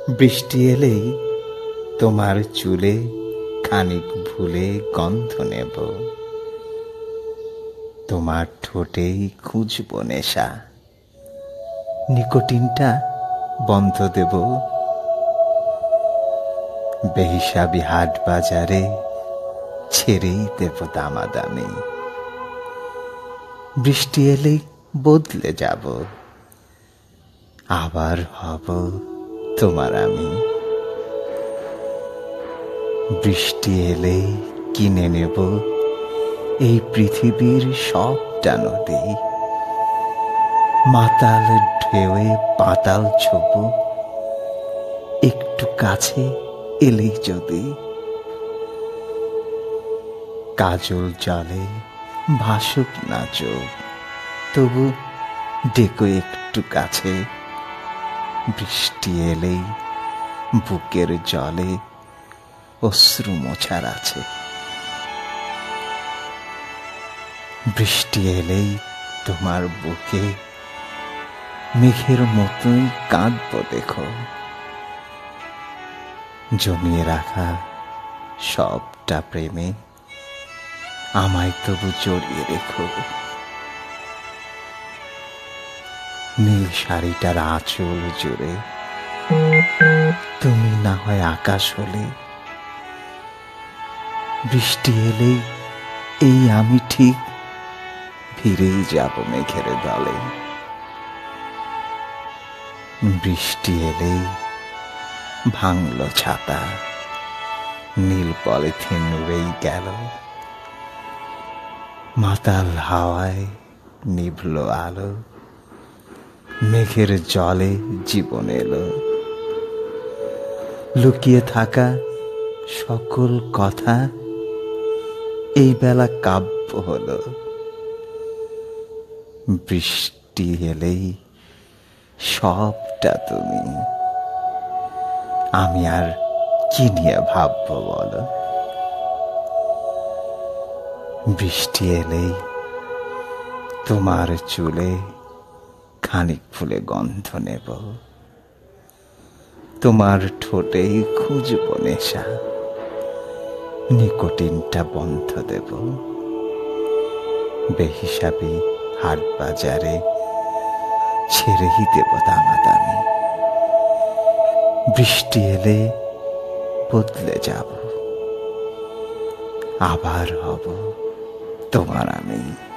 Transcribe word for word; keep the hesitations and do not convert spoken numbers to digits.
বৃষ্টি এলেই তোমার চুলে খানিক ভুলে গন্ধ নেব, তোমার ঠোঁটেই খুঁজব নেশা, নিকোটিনটা বন্ধ দেব। বেহিসাবি হাট বাজারে ছেড়েই দেব দামাদামি। বৃষ্টি এলেই বদলে যাব, আবার হব তোমার আমি। বৃষ্টি এলেই কিনে নেব এই পৃথিবীর সবটা নদী। মাতাল ঢেউয়ে পাতাল ছোপ, একটু কাছে এলেই যদি। কাজল জলে ভাসুক না চোখ, তবু ডেকো একটু কাছে। বৃষ্টি এলেই বুকের জলে অশ্রু মোছার আছে। বৃষ্টি এলেই তোমার বুকে মেঘের মতোই কাঁদব দেখো। জমিয়ে রাখা সবটা প্রেমে আমায় তবু জড়িয়ে রেখো। নীল শাড়িটার আঁচল জুড়ে তুমি না হয় আকাশ হলে। বৃষ্টি এলেই এই আমি ঠিক ফিরেই যাব মেঘের দলে। বৃষ্টি এলেই ভাঙল ছাতা, নীল পলিথিন উড়েই গেল। মাতাল হাওয়ায় নিভল আলো, মেঘের জলে জীবন এলো। লুকিয়ে থাকা সকল কথা এই বেলা কাব্য হলো। বৃষ্টি এলেই সবটা তুমি, আমি আর কি নিয়ে ভাববো বলো। বৃষ্টি এলেই তোমার চুলে খানিক ফুলে গন্ধ নেব, তোমার ঠোঁটেই খুঁজব নেশা, নিকোটিনটা বন্ধ দেব। বেহিসাবি হাট বাজারে ছেড়েই দেব দামাদামি। বৃষ্টি এলে বদলে যাব, আবার হব তোমার আমি।